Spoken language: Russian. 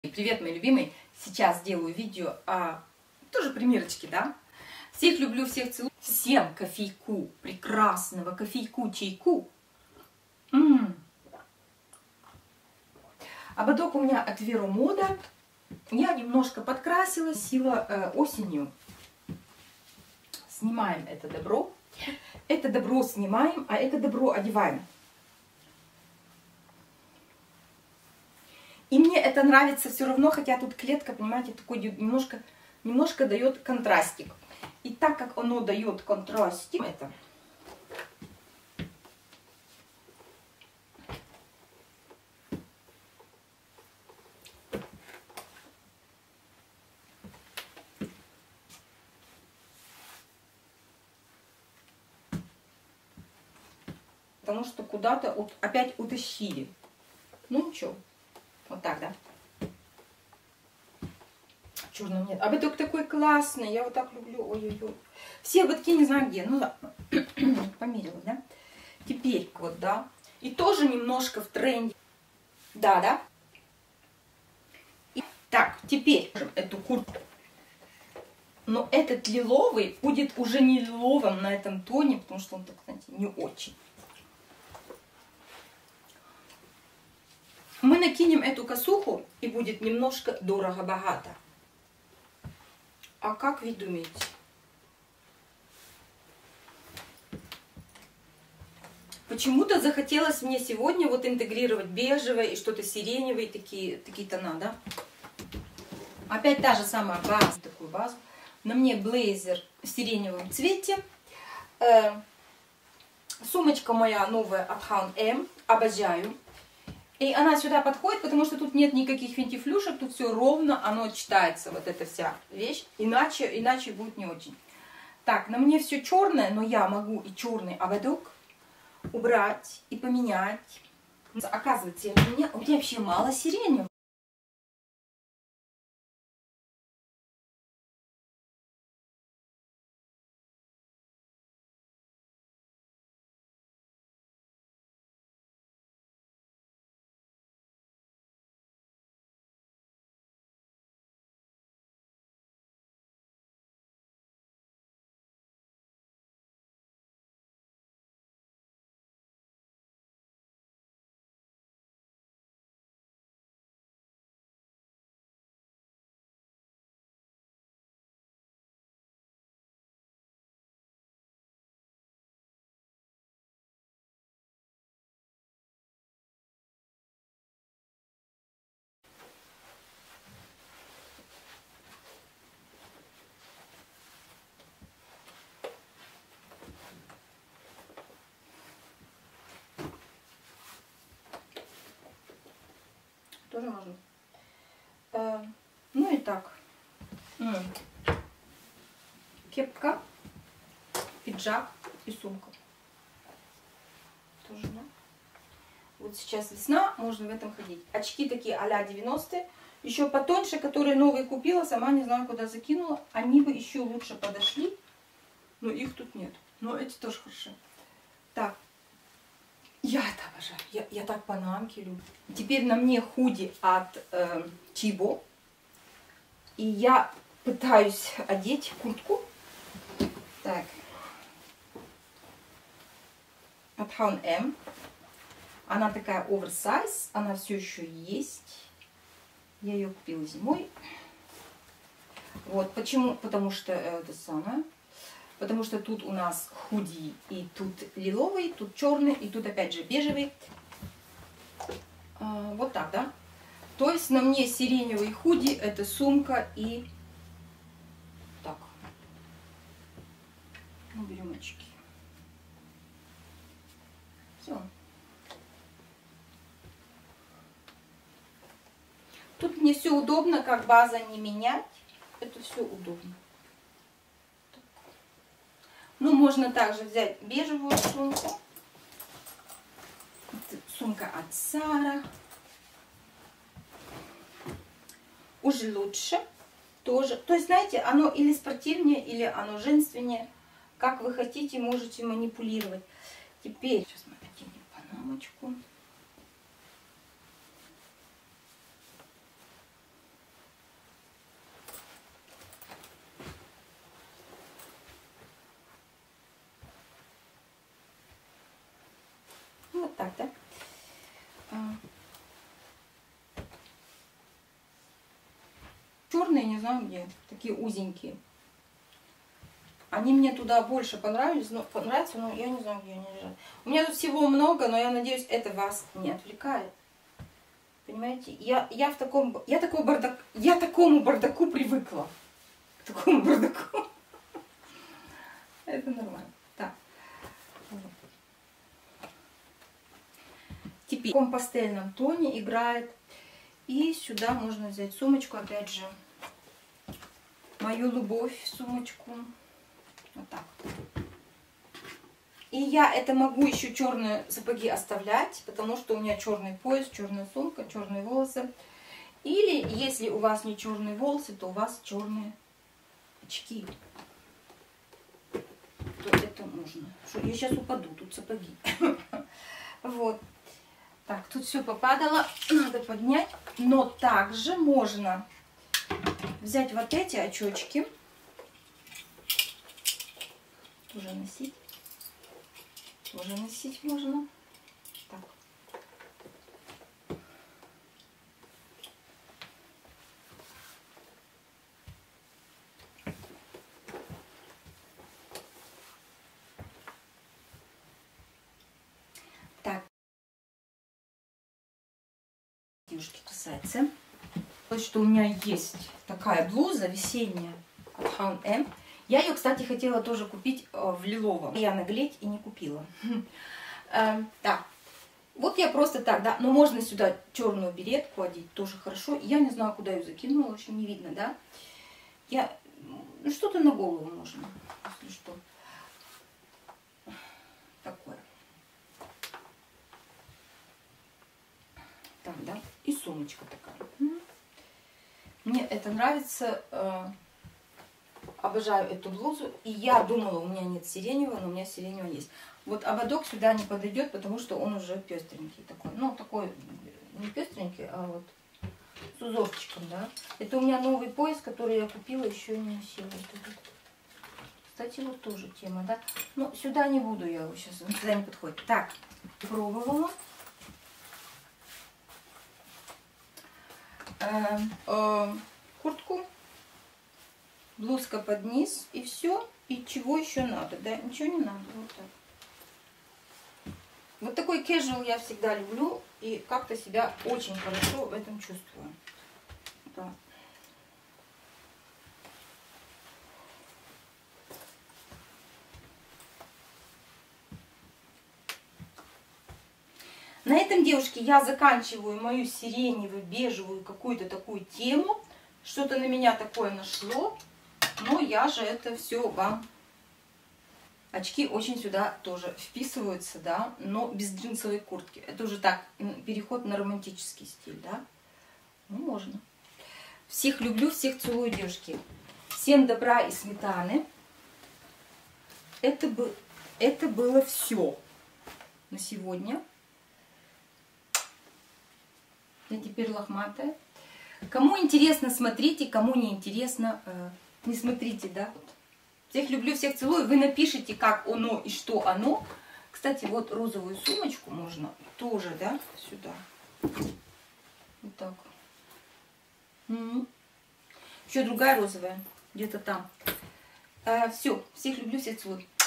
Привет, мои любимые! Сейчас сделаю видео о тоже примерочке, да? Всех люблю, всех целую. Всем кофейку, прекрасного кофейку, чайку. Ободок у меня от Vero Moda. Я немножко подкрасила, сила осенью. Снимаем это добро. Это добро снимаем, а это добро одеваем. И мне это нравится все равно, хотя тут клетка, понимаете, такой немножко дает контрастик. И так как оно дает контрастик, это потому что куда-то опять утащили. Ну ничего. Вот так, да? Черного нет. Ободок такой классный. Я вот так люблю. Ой-ой-ой. Все ободки не знаю где. Ну ладно. Померила, да? Теперь вот, да. И тоже немножко в тренде. Да, да? И, так, теперь эту куртку. Но этот лиловый будет уже не лиловым на этом тоне, потому что он, так, знаете, не очень. Мы накинем эту косуху, и будет немножко дорого-богато. А как вы думаете? Почему-то захотелось мне сегодня вот интегрировать бежевое и что-то сиреневое, такие тона, да? Опять та же самая база, такую базу. На мне блейзер в сиреневом цвете. Сумочка моя новая от H&M, обожаю. И она сюда подходит, потому что тут нет никаких финтифлюшек, тут все ровно, оно читается, вот эта вся вещь, иначе будет не очень. Так, на мне все черное, но я могу и черный ободок убрать и поменять. Оказывается, у меня вообще мало сиреневого. Тоже можно. Ну и так. Кепка, пиджак и сумка. Тоже, да? Вот сейчас весна, можно в этом ходить. Очки такие а-ля 90-е. Еще потоньше, которые новые купила, сама не знаю, куда закинула. Они бы еще лучше подошли, но их тут нет. Но эти тоже хороши. Так. Я это обожаю. Я так панамки люблю. Теперь на мне худи от Чибо. И я пытаюсь одеть куртку. Так. От H&M. Она такая оверсайз. Она все еще есть. Я ее купила зимой. Вот. Почему? Потому что это самое. Потому что тут у нас худи, и тут лиловый, тут черный, и тут опять же бежевый. Вот так, да? То есть на мне сиреневый худи, это сумка и... Так. Ну, берем очки. Все. Тут мне все удобно, как база не менять. Это все удобно. Ну, можно также взять бежевую сумку. Это сумка от Сара. Уже лучше. Тоже. То есть, знаете, оно или спортивнее, или оно женственнее. Как вы хотите, можете манипулировать. Теперь, сейчас мы оденем панамочку. черные, не знаю где. Такие узенькие. Они мне туда больше понравились, но я не знаю, где они лежат. У меня тут всего много, но я надеюсь, это вас не отвлекает. Понимаете? Я такому бардаку привыкла. К такому бардаку. Это нормально. Так. Теперь в таком пастельном тоне играет. И сюда можно взять сумочку, опять же, мою любовь, сумочку. Вот так. И я это могу еще черные сапоги оставлять, потому что у меня черный пояс, черная сумка, черные волосы. Или если у вас не черные волосы, то у вас черные очки. То это можно. Я сейчас упаду, тут сапоги. Вот. Так, тут все попадало, надо поднять. Но также можно взять вот эти очечки. Тоже носить. Тоже носить можно. Так. Так. Девушки касается. Вот что у меня есть такая блуза весенняя от H&M. Я ее, кстати, хотела тоже купить в лиловом. Я наглеть и не купила. Так, вот я просто так, да. Но можно сюда черную беретку одеть, тоже хорошо. Я не знаю, куда ее закинула, в общем, не видно, да. Что-то на голову можно, если что. Такое. Так, да. И сумочка такая. Мне это нравится. Обожаю эту блузу. И я думала, у меня нет сиреневого, но у меня сиреневый есть. Вот ободок сюда не подойдет, потому что он уже пестренький такой. Ну, такой не пестренький, а вот с узорчиком, да. Это у меня новый пояс, который я купила, еще не носила. Кстати, вот тоже тема, да. Ну, сюда не буду я его сейчас, он сюда не подходит. Так, пробовала. Куртку. Блузка под низ, и все. И чего еще надо, да? Ничего не надо. Вот так. Вот такой casual я всегда люблю. И как-то себя очень хорошо в этом чувствую. Да. На этом, девушки, я заканчиваю мою сиреневую, бежевую какую-то такую тему. Что-то на меня такое нашло. Но я же это все вам... Очки очень сюда тоже вписываются, да, но без джинсовой куртки. Это уже так, переход на романтический стиль, да. Ну, можно. Всех люблю, всех целую, девушки. Всем добра и сметаны. Это было все на сегодня. Я теперь лохматая. Кому интересно, смотрите, кому не интересно... Не смотрите, да? Всех люблю, всех целую. Вы напишите, как оно и что оно. Кстати, вот розовую сумочку можно тоже, да, сюда. Вот так. Еще другая розовая. Где-то там. Все. Всех люблю, всех целую.